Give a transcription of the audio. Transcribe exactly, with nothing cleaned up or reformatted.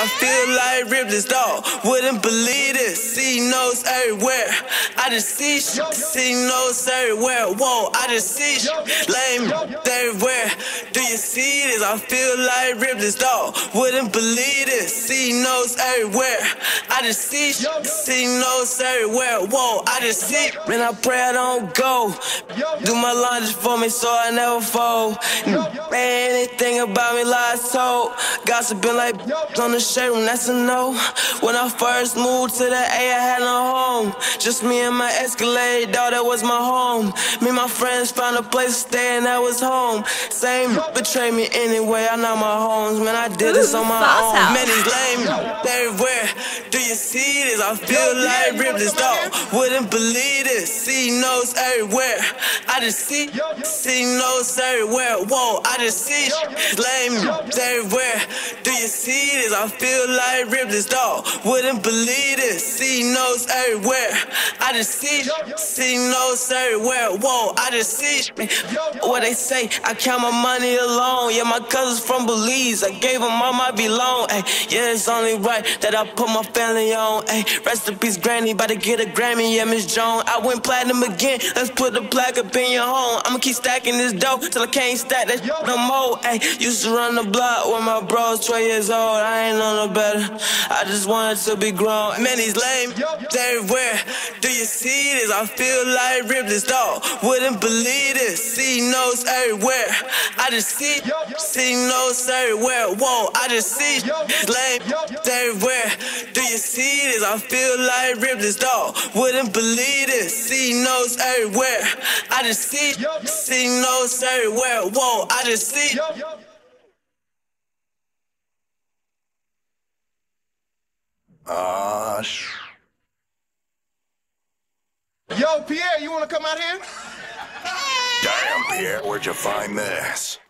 I feel like Ripley's dog. Wouldn't believe this. See nose everywhere. I just see shit. See nose everywhere. Whoa, I just see shit. Lame everywhere. Do you see this? I feel like Ripley's dog. Wouldn't believe this. See nose everywhere. I just see shit. See nose everywhere. Whoa, I just see. Man, I pray I don't go. Do my laundry for me so I never fold. Man, anything about me lies told. Gossiping like on the shade room, that's a no. When I first moved to the A, I had no home. Just me and my Escalade, dawg, that was my home. Me and my friends found a place to stay and that was home. Same betrayed me anyway, I know my homes. Man, I did this on my own. Man, he's lame everywhere. Do you see this? I feel like Ripley's dog. Wouldn't believe this. See nose everywhere. I just see, see nose everywhere. Whoa, I just see lame everywhere. Do you see this? I feel like Ripley's dog. Wouldn't believe this. See nose everywhere. I just see, see nose everywhere. Whoa, I just see what they say. I count my money alone. Yeah, my cousins from Belize. I gave them all my belong. Ay, yeah, it's only right that I put my family on. Ay, rest in peace, Granny. About to get a Grammy. Yeah, Miss Jones. I went platinum again. Let's put the plaque up in your home. I'ma keep stacking this dough till I can't stack that no more. Ay, used to run the block when my bro's twelve years old. I ain't know no better. I just wanted to be grown. Man, he's lame everywhere. Do you see this? I feel like Ripley's dog. Wouldn't believe this. See nose everywhere. I just see, see nose everywhere. Whoa, I just see lame everywhere. Do you see this? I feel like Ripley's dog. Wouldn't believe this. See nose everywhere. I just see, see nose everywhere. Whoa, I just see. Ah, uh, sh. Yo, Pierre, you wanna come out here? Damn, Pierre, where'd you find this?